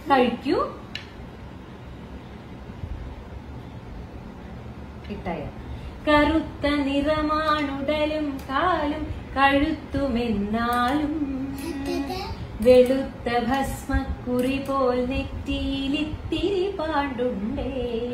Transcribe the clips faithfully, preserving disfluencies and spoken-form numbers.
കഴിക്കൂ. കിട്ടായ കറുത്ത നിറമാണുടലും കാലും കഴുത്തുമെന്നാലും വെളുത്ത ഭസ്മക്കുറി പോൽ നെറ്റിയിലിത്തിരി പാണ്ടുണ്ടേ.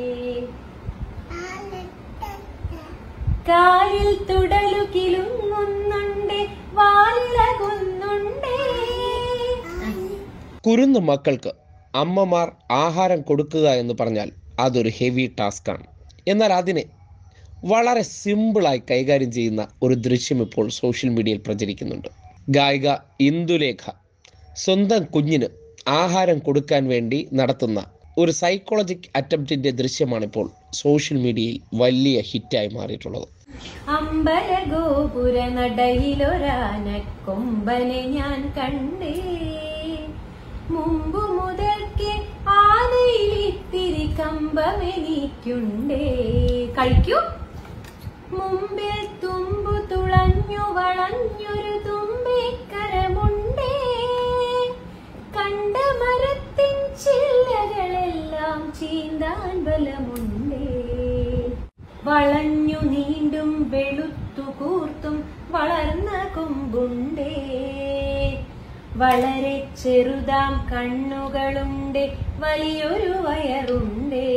കാലിൽ തുടലു കിലുങ്ങുന്നുണ്ടേ, വാലിളകുന്നുണ്ടേ. കുരുന്നു മക്കൾക്ക് അമ്മമാർ ആഹാരം കൊടുക്കുക എന്ന് പറഞ്ഞാൽ അതൊരു ഹെവി ടാസ്ക്കാണ്. എന്നാൽ അതിനെ വളരെ സിമ്പിളായി കൈകാര്യം ചെയ്യുന്ന ഒരു ദൃശ്യം ഇപ്പോൾ സോഷ്യൽ മീഡിയയിൽ പ്രചരിക്കുന്നുണ്ട്. ഗായിക ഇന്ദുലേഖ സ്വന്തം കുഞ്ഞിന് ആഹാരം കൊടുക്കാൻ വേണ്ടി നടത്തുന്ന ഒരു സൈക്കോളജിക് അറ്റംപ്റ്റിന്റെ ദൃശ്യമാണിപ്പോൾ സോഷ്യൽ മീഡിയയിൽ വലിയ ഹിറ്റായി മാറിയിട്ടുള്ളത്. അമ്പലഗോപുര നടയിലൊരാനക്കൊമ്പനെ ഞാൻ കണ്ടേ, മുമ്പു മുതൽക്കേ ആനയിലിത്തിരി കമ്പമെനിക്കുണ്ടേ. കഴിക്കൂ. മുമ്പിൽ തുമ്പു തുളഞ്ഞു വളഞ്ഞൊരു തുമ്പിക്കരമുണ്ടേ, കണ്ട മരത്തിൻ ചില്ലകളെല്ലാം ചീന്താൻ ബലമുണ്ടേ. വളഞ്ഞു നീണ്ടും വെളുത്തു കൂർത്തും വളർന്ന കൊമ്പുണ്ടേ, വളരെ ചെറുതാം കണ്ണുകളുണ്ട്, വലിയൊരു വയറുണ്ടേ.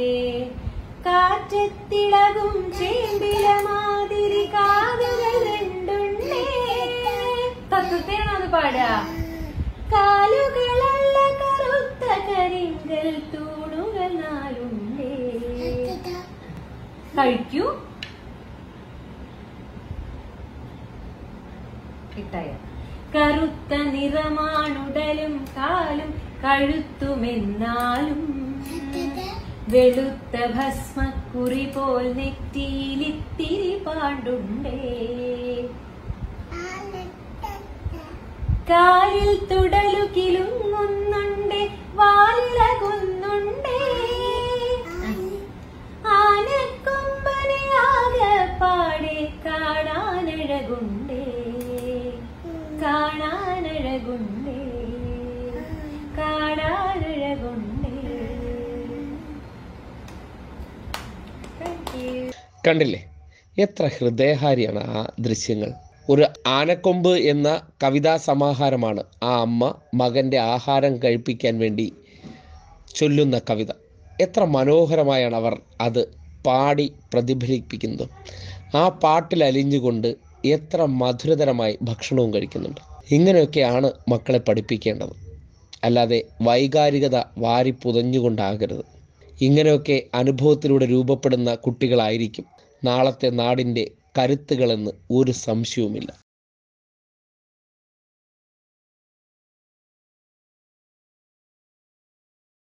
കാറ്റത്തിളകും ചേമ്പില മാതിരി കാതുകൾ രണ്ടുണ്ടേ. തത്വത്തേനാണ് പാടുക. കാലുകളല്ല കറുത്ത കരിങ്കൽ തൂണുകൾ നാലുണ്ടേ. കഴിക്കൂ. കിട്ടായ കറുത്ത നിറമാണുടലും കാലും കഴുത്തുമെന്നാലും വെളുത്ത ഭസ്മക്കുറി പോൽ നെറ്റിയിലിത്തിരി പാണ്ടുണ്ടേ. കാലിൽ തുടലു കിലുങ്ങുന്നുണ്ടേ, വാലിളകുന്നുണ്ടേ. ആനക്കൊമ്പനെ ആകപ്പാടെ കാണാനഴകുണ്ടേ, കാണാനഴകുണ്ടേ, കാണാനഴകുണ്ടേ. കണ്ടില്ലേ, എത്ര ഹൃദയഹാരിയാണ് ആ ദൃശ്യങ്ങൾ. ഒരു ആനക്കൊമ്പ് എന്ന കവിതാ സമാഹാരമാണ് ആ അമ്മ മകൻ്റെ ആഹാരം കഴിപ്പിക്കാൻ വേണ്ടി ചൊല്ലുന്ന കവിത. എത്ര മനോഹരമായാണ് അവർ അത് പാടി പ്രതിഫലിപ്പിക്കുന്നത്. ആ പാട്ടിൽ അലിഞ്ഞുകൊണ്ട് എത്ര മധുരതരമായി ഭക്ഷണവും കഴിക്കുന്നുണ്ട്. ഇങ്ങനെയൊക്കെയാണ് മക്കളെ പഠിപ്പിക്കേണ്ടത്, അല്ലാതെ വൈകാരികത വാരി പുതഞ്ഞുകൊണ്ടാകരുത്. ഇങ്ങനെയൊക്കെ അനുഭവത്തിലൂടെ രൂപപ്പെടുന്ന കുട്ടികളായിരിക്കും നാളത്തെ നാടിൻ്റെ കരുത്തുകളെന്ന് ഒരു സംശയവുമില്ല.